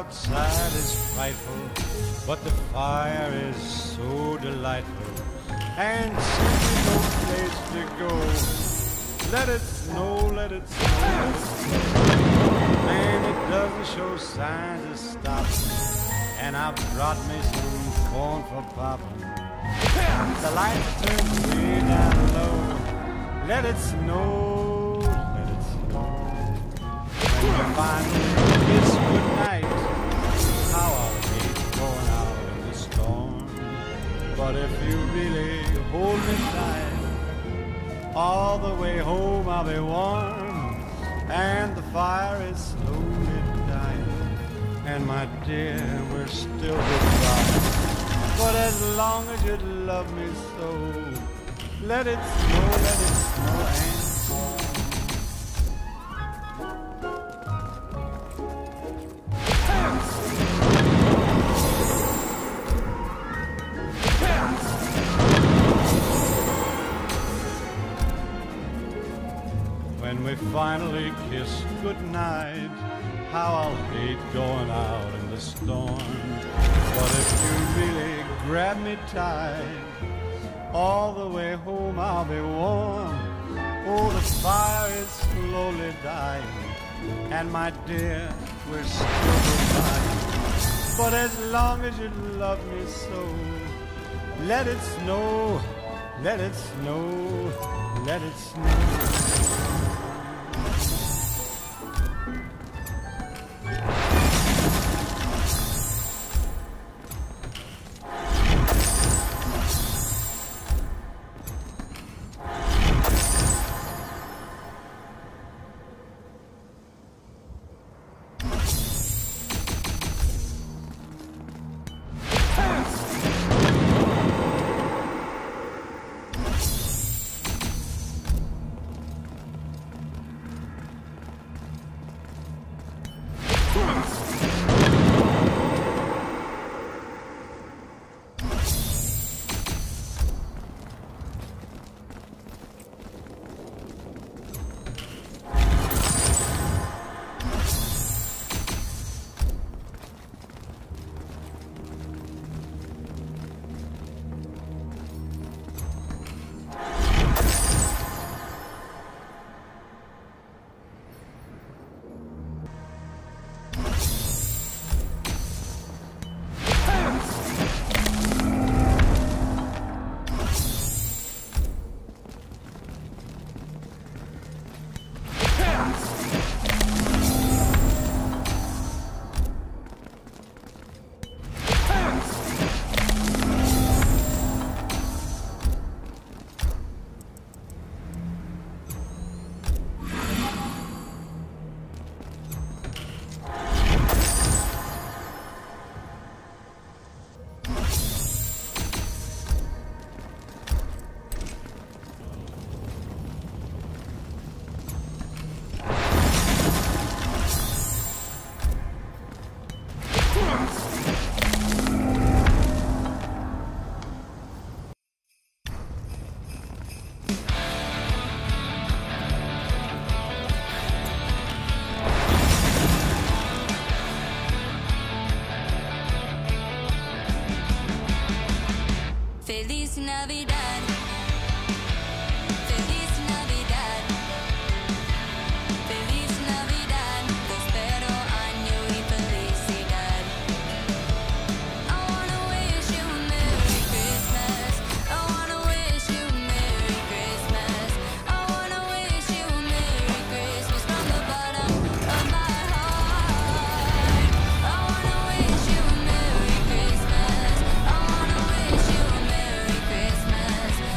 outside is frightful, but the fire is so delightful, and simply no place to go. Let it snow, let it snow, let it snow. Man, it doesn't show signs of stopping, and I brought me some corn for popping. The lights turn way down low. Let it snow, let it snow. When you finally kiss goodnight, how I'll hate going out in the storm. But if you really hold me tight, all the way home I'll be warm, and the fire is slowly dying, and my dear, we're still goodbye. But as long as you love me so, let it snow, let it snow and snow. When we finally kiss goodnight, how I'll hate going out in the storm. But if you really grab me tight, all the way home I'll be warm. Oh, the fire is slowly dying, and my dear, we're still goodbye. But as long as you love me so, let it snow, let it snow, let it snow. Feliz Navidad, Feliz Navidad, Feliz Navidad, prospero año y felicidad. I wanna wish you a Merry Christmas, I wanna wish you a Merry Christmas, I wanna wish you a Merry Christmas from the bottom of my heart. I wanna wish you a Merry Christmas, I wanna wish you a Merry Christmas.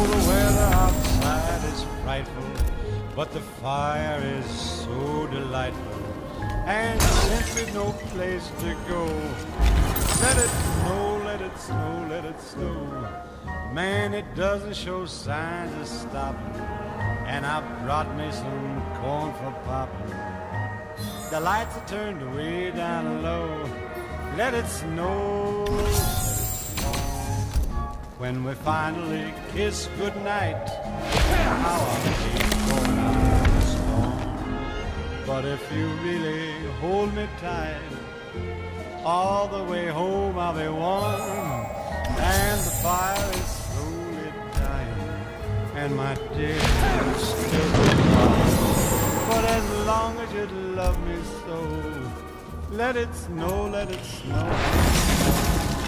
the weather outside is frightful, but the fire is so delightful. And since there's no place to go, let it snow, let it snow, let it snow. Man, it doesn't show signs of stopping, and I brought me some corn for popping. The lights are turned way down low. Let it snow, let it snow. When we finally kiss goodnight, how I hate going out in the storm. But if you really hold me tight, all the way home I'll be warm. And the fire is slowly dying, and my dear is still goodbye. But as long as you love me so, let it snow, let it snow.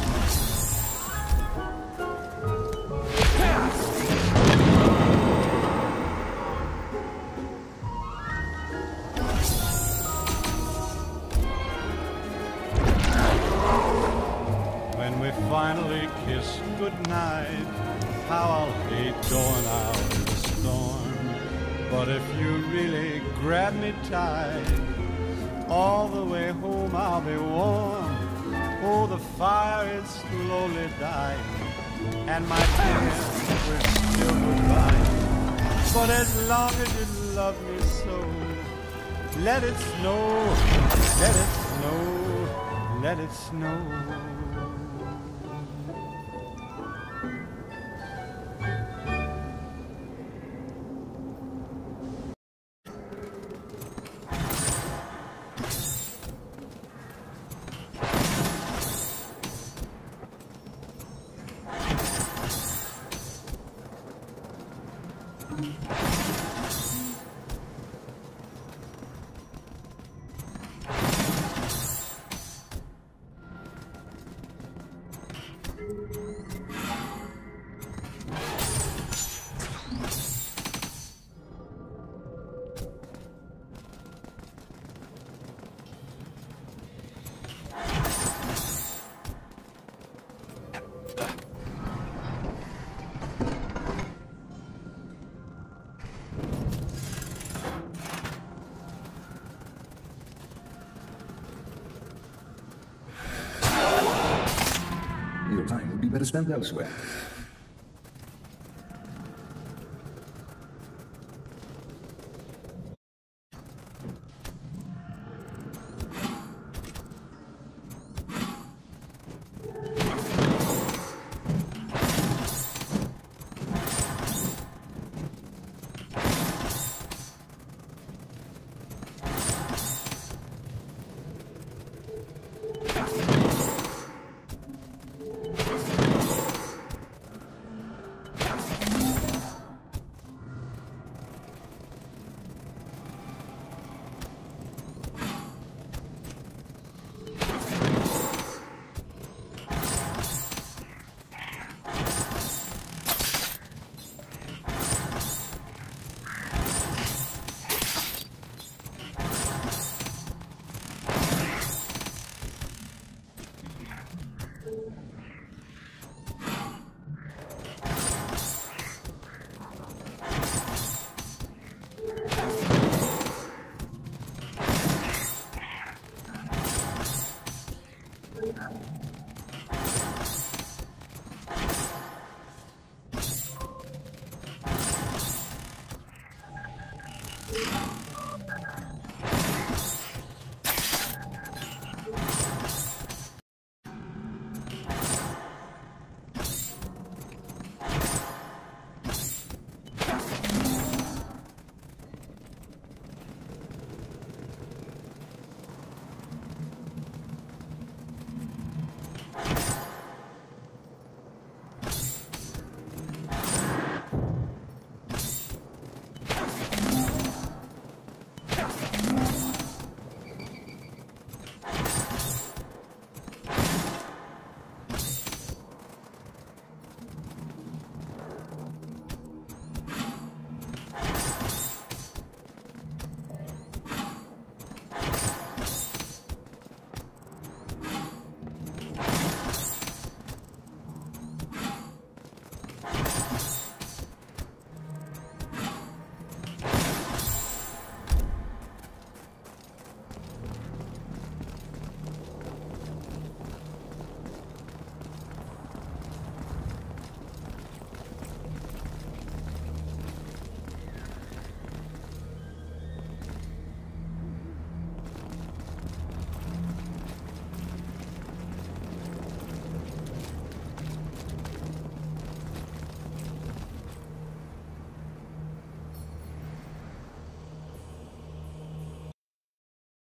When we finally kiss goodnight, how I'll hate going out in the storm. But if you really grab me tight, all the way home I'll be warm. Oh, the fire is slowly dying, and my dear, we're still goodbye. But as long as you love me so, let it snow, let it snow, let it snow. Your time would be better spent elsewhere.